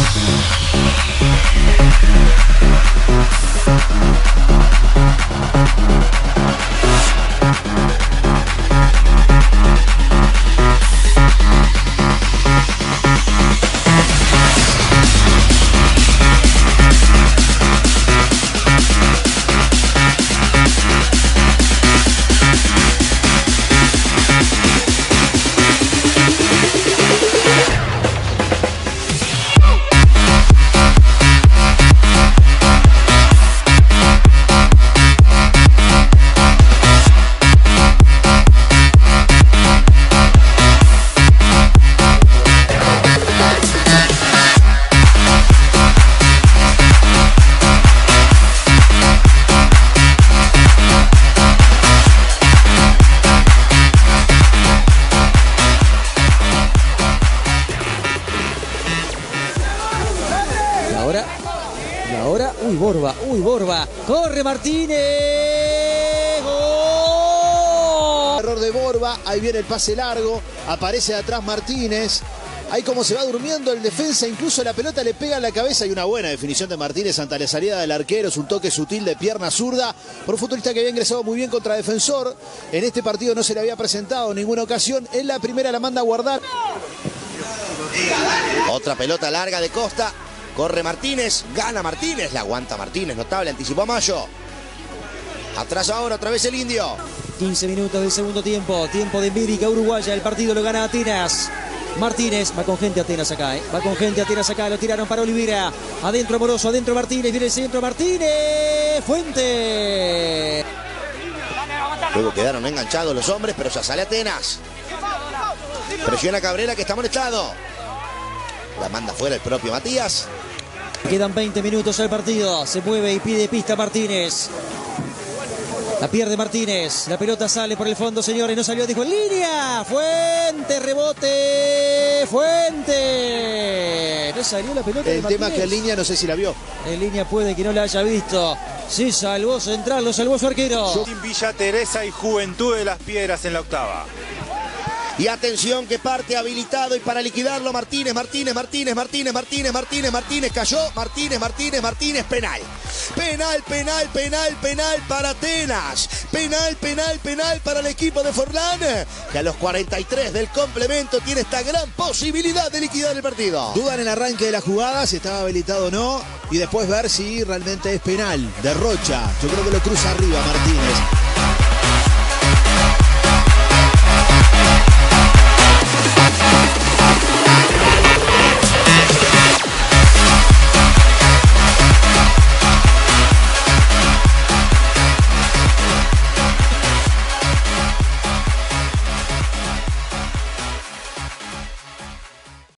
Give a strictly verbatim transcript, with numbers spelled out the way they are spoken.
Uy, Borba, uy, Borba. Corre Martínez. ¡Gol! Error de Borba, ahí viene el pase largo, aparece de atrás Martínez. Ahí como se va durmiendo el defensa, incluso la pelota le pega en la cabeza y una buena definición de Martínez ante la salida del arquero. Es un toque sutil de pierna zurda por un futbolista que había ingresado muy bien contra Defensor. En este partido no se le había presentado en ninguna ocasión. En la primera la manda a guardar. Otra pelota larga de Costa. Corre Martínez, gana Martínez, la aguanta Martínez, notable, anticipó a Mayo. Atrás ahora otra vez el indio. quince minutos del segundo tiempo, tiempo de empírica uruguaya, el partido lo gana Atenas. Martínez, va con gente Atenas acá, ¿eh? Va con gente Atenas acá, lo tiraron para Olivera. Adentro Amoroso, adentro Martínez, viene el centro Martínez. Fuente. Luego quedaron enganchados los hombres, pero ya sale Atenas. Presiona Cabrera que está molestado. La manda fuera el propio Matías. Quedan veinte minutos al partido. Se mueve y pide pista Martínez. La pierde Martínez. La pelota sale por el fondo, señores. No salió, dijo en línea. Fuente, rebote. Fuente. No salió la pelota. El tema es que en línea no sé si la vio. En línea puede que no la haya visto. Sí, salvó Central, lo salvó su arquero. Villa Teresa y Juventud de las Piedras en la octava. Y atención que parte habilitado y para liquidarlo Martínez, Martínez, Martínez, Martínez, Martínez, Martínez, Martínez, cayó, Martínez, Martínez, Martínez, penal. Penal, penal, penal, penal para Atenas. Penal, penal, penal para el equipo de Forlán, que a los cuarenta y tres del complemento tiene esta gran posibilidad de liquidar el partido. Dudan en el arranque de la jugada, si estaba habilitado o no, y después ver si realmente es penal de Rocha. Yo creo que lo cruza arriba Martínez.